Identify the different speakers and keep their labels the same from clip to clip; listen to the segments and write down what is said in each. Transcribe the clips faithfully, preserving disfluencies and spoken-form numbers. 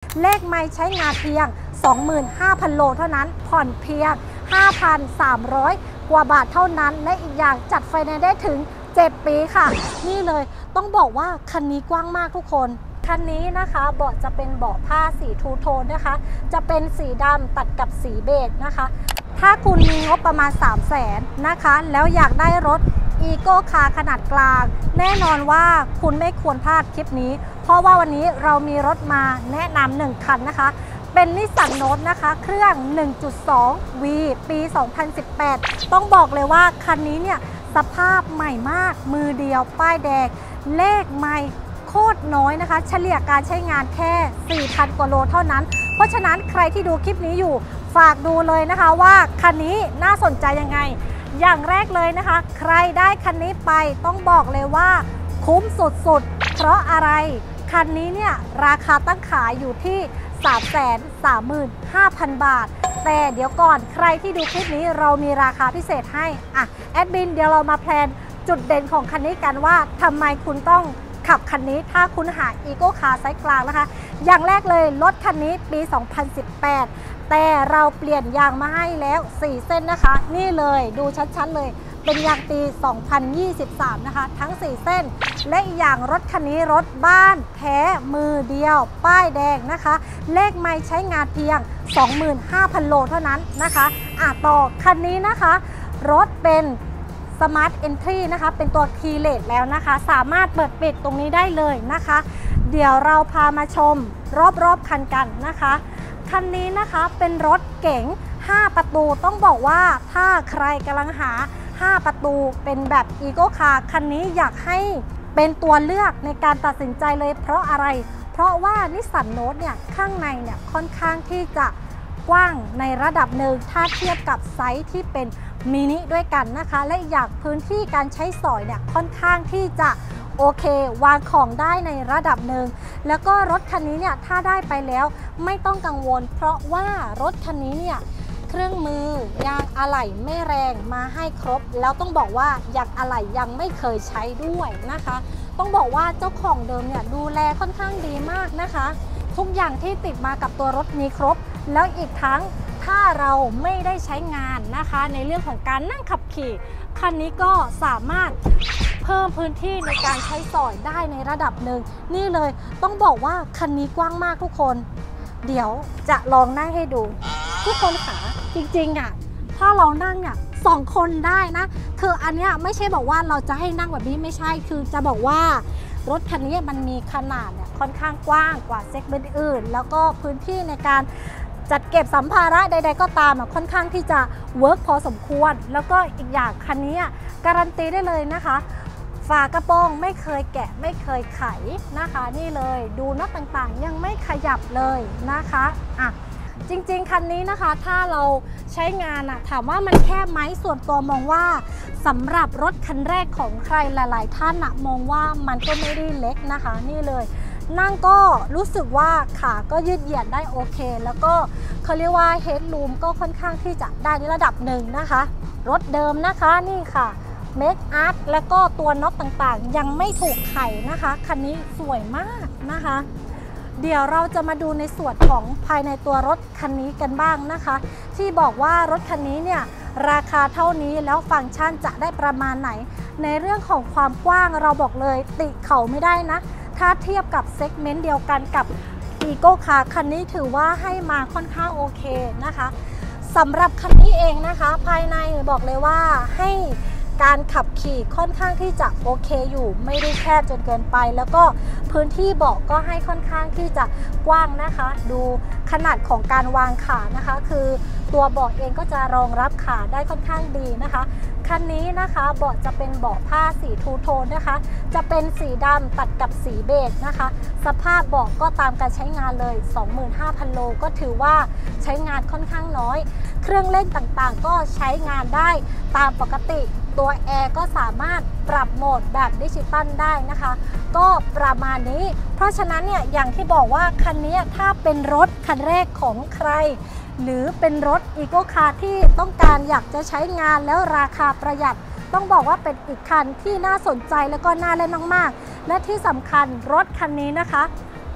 Speaker 1: เลขไมล์ใช้งานเพียง สองหมื่นห้าพัน โลเท่านั้นผ่อนเพียง ห้าพันสามร้อย กว่าบาทเท่านั้นและอีกอย่างจัดไฟแนนซ์ได้ถึงเจ็ดปีค่ะนี่เลยต้องบอกว่าคันนี้กว้างมากทุกคนคันนี้นะคะเบาะจะเป็นเบาะผ้าสีทูโทนนะคะจะเป็นสีดำตัดกับสีเบจนะคะถ้าคุณมีงบประมาณ สามแสน นะคะแล้วอยากได้รถอีโก้คาร์ขนาดกลางแน่นอนว่าคุณไม่ควรพลาดคลิปนี้เพราะว่าวันนี้เรามีรถมาแนะนำหนึ่งคันนะคะเป็นนิสสันโนตนะคะเครื่อง หนึ่งจุดสอง วี ปี สองพันสิบแปด ต้องบอกเลยว่าคันนี้เนี่ยสภาพใหม่มากมือเดียวป้ายแดงเลขไมล์โคตรน้อยนะคะเฉลี่ยการใช้งานแค่ สี่พัน กว่าโลเท่านั้นเพราะฉะนั้นใครที่ดูคลิปนี้อยู่ฝากดูเลยนะคะว่าคันนี้น่าสนใจยังไงอย่างแรกเลยนะคะใครได้คันนี้ไปต้องบอกเลยว่าคุ้มสุดๆเพราะอะไรคันนี้เนี่ยราคาตั้งขายอยู่ที่ สามแสนสามหมื่นห้าพัน บาทแต่เดี๋ยวก่อนใครที่ดูคลิปนี้เรามีราคาพิเศษให้อ่ะแอดมินเดี๋ยวเรามาแพลนจุดเด่นของคันนี้กันว่าทำไมคุณต้องขับคันนี้ถ้าคุณหาอีโก้คาร์ไซส์กลางนะคะอย่างแรกเลยรถคันนี้ปี สองพันสิบแปด แต่เราเปลี่ยนยางมาให้แล้วสี่เส้นนะคะนี่เลยดูชัดๆเลยเป็นยางปี สองพันยี่สิบสาม นะคะทั้งสี่เส้นและอีกอย่างรถคันนี้รถบ้านแท้มือเดียวป้ายแดงนะคะเลขไมล์ใช้งานเพียง สองหมื่นห้าพัน โลเท่านั้นนะคะอ่ะต่อคันนี้นะคะรถเป็นSmart Entry นะคะเป็นตัว Keyless แล้วนะคะสามารถเปิดปิดตรงนี้ได้เลยนะคะเดี๋ยวเราพามาชมรอบๆคันกันนะคะคันนี้นะคะเป็นรถเก๋งห้าประตูต้องบอกว่าถ้าใครกำลังหาห้าประตูเป็นแบบ Eco Car คันนี้อยากให้เป็นตัวเลือกในการตัดสินใจเลยเพราะอะไรเพราะว่านิสสันโนตเนี่ยข้างในเนี่ยค่อนข้างที่จะกว้างในระดับหนึ่งถ้าเทียบกับไซส์ที่เป็นมินิด้วยกันนะคะและอยากพื้นที่การใช้สอยเนี่ยค่อนข้างที่จะโอเควางของได้ในระดับหนึ่งแล้วก็รถคันนี้เนี่ยถ้าได้ไปแล้วไม่ต้องกังวลเพราะว่ารถคันนี้เนี่ยเครื่องมือยางอะไหล่ไม่แรงมาให้ครบแล้วต้องบอกว่ายางอะไหล่ยังไม่เคยใช้ด้วยนะคะต้องบอกว่าเจ้าของเดิมเนี่ยดูแลค่อนข้างดีมากนะคะทุกอย่างที่ติดมากับตัวรถมีครบแล้วอีกทั้งถ้าเราไม่ได้ใช้งานนะคะในเรื่องของการนั่งขับขี่คันนี้ก็สามารถเพิ่มพื้นที่ในการใช้สอยได้ในระดับหนึ่งนี่เลยต้องบอกว่าคันนี้กว้างมากทุกคนเดี๋ยวจะลองนั่งให้ดูทุกคนค่ะจริงๆอ่ะถ้าเรานั่งเนี่ยสองคนได้นะคืออันเนี้ยไม่ใช่บอกว่าเราจะให้นั่งแบบนี้ไม่ใช่คือจะบอกว่ารถคันนี้มันมีขนาดเนี่ยค่อนข้างกว้างกว่าเซกเมนต์อื่นแล้วก็พื้นที่ในการจัดเก็บสัมภาระใดๆก็ตามค่อนข้างที่จะเวิร์กพอสมควรแล้วก็อีกอย่างคันนี้การันตีได้เลยนะคะฝากระโปรงไม่เคยแกะไม่เคยไขนะคะนี่เลยดูน็อตต่างๆยังไม่ขยับเลยนะคะอ่ะจริงๆคันนี้นะคะถ้าเราใช้งานอะถามว่ามันแคบไหมส่วนตัวมองว่าสำหรับรถคันแรกของใครหลายๆท่านอะมองว่ามันก็ไม่ได้เล็กนะคะนี่เลยนั่งก็รู้สึกว่าขาก็ยืดเหยียดได้โอเคแล้วก็เขาเรียกว่าเฮดรูมก็ค่อนข้างที่จะได้ในระดับหนึ่งนะคะรถเดิมนะคะนี่ค่ะเมคอาร์ตแล้วก็ตัวน็อตต่างๆยังไม่ถูกไขนะคะคันนี้สวยมากนะคะเดี๋ยวเราจะมาดูในส่วนของภายในตัวรถคันนี้กันบ้างนะคะที่บอกว่ารถคันนี้เนี่ยราคาเท่านี้แล้วฟังก์ชันจะได้ประมาณไหนในเรื่องของความกว้างเราบอกเลยติเขาไม่ได้นะถ้าเทียบกับเซกเมนต์เดียวกันกับ Eco Car คันนี้ถือว่าให้มาค่อนข้างโอเคนะคะสำหรับคันนี้เองนะคะภายในบอกเลยว่าให้การขับขี่ค่อนข้างที่จะโอเคอยู่ไม่ได้แคบจนเกินไปแล้วก็พื้นที่เบาะก็ให้ค่อนข้างที่จะกว้างนะคะดูขนาดของการวางขานะคะคือตัวเบาะเองก็จะรองรับขาได้ค่อนข้างดีนะคะคันนี้นะคะเบาะจะเป็นเบาะผ้าสีทูโทนนะคะจะเป็นสีดำตัดกับสีเบจนะคะสภาพเบาะก็ตามการใช้งานเลย สองหมื่นห้าพัน โลก็ถือว่าใช้งานค่อนข้างน้อยเครื่องเล่นต่างๆก็ใช้งานได้ตามปกติตัวแอร์ก็สามารถปรับโหมดแบบดิจิตอลได้นะคะก็ประมาณนี้เพราะฉะนั้นเนี่ยอย่างที่บอกว่าคันนี้ถ้าเป็นรถคันแรกของใครหรือเป็นรถ Eco Car ที่ต้องการอยากจะใช้งานแล้วราคาประหยัดต้องบอกว่าเป็นอีกคันที่น่าสนใจแล้วก็น่าเล่นมากๆและที่สำคัญรถคันนี้นะคะ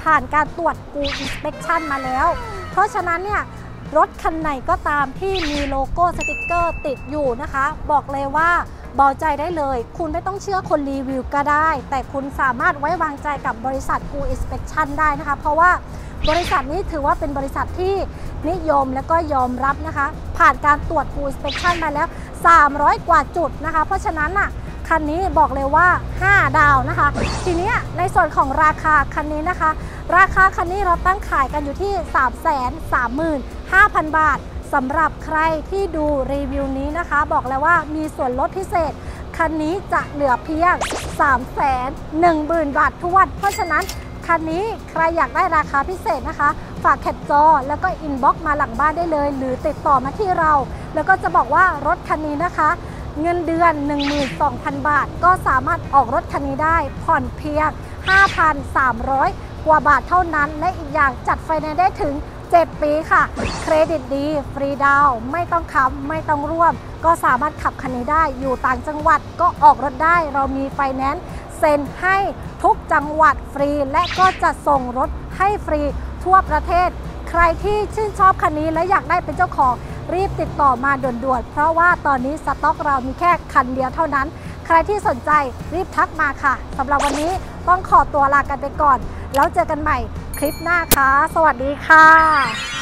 Speaker 1: ผ่านการตรวจ Good Inspection มาแล้วเพราะฉะนั้นเนี่ยรถคันไหนก็ตามที่มีโลโก้สติกเกอร์ติดอยู่นะคะบอกเลยว่าเบาใจได้เลยคุณไม่ต้องเชื่อคนรีวิวก็ได้แต่คุณสามารถไว้วางใจกับบริษัท Good Inspection ได้นะคะเพราะว่าบริษัทนี้ถือว่าเป็นบริษัทที่นิยมและก็ยอมรับนะคะผ่านการตรวจ Good Inspection มาแล้วสามร้อยกว่าจุดนะคะเพราะฉะนั้นน่ะคันนี้บอกเลยว่าห้าดาวนะคะทีนี้ในส่วนของราคาคันนี้นะคะราคาคันนี้เราตั้งขายกันอยู่ที่ สามแสนสามหมื่นห้าพัน บาทสำหรับใครที่ดูรีวิวนี้นะคะบอกเลยว่ามีส่วนลดพิเศษคันนี้จะเหลือเพียง สามแสนหนึ่งหมื่น บาททวนเพราะฉะนั้นคันนี้ใครอยากได้ราคาพิเศษนะคะฝากแคปจอแล้วก็อินบ็อกซ์มาหลังบ้านได้เลยหรือติดต่อมาที่เราแล้วก็จะบอกว่ารถคันนี้นะคะเงินเดือน หนึ่งหมื่นสองพัน บาทก็สามารถออกรถคันนี้ได้ผ่อนเพียง ห้าพันสามร้อย กว่าบาทเท่านั้นและอีกอย่างจัดไฟแนนซ์ได้ถึงเจ็ดปีค่ะเครดิตดีฟรีดาวน์ไม่ต้องค้ำไม่ต้องร่วมก็สามารถขับคันนี้ได้อยู่ต่างจังหวัดก็ออกรถได้เรามีไฟแนนซ์เซ็นให้ทุกจังหวัดฟรีและก็จะส่งรถให้ฟรีทั่วประเทศใครที่ชื่นชอบคันนี้และอยากได้เป็นเจ้าของรีบติดต่อมาด่วนๆเพราะว่าตอนนี้สต็อกเรามีแค่คันเดียวเท่านั้นใครที่สนใจรีบทักมาค่ะสำหรับวันนี้ต้องขอตัวลากันไปก่อนแล้วเจอกันใหม่คลิปหน้าค่ะสวัสดีค่ะ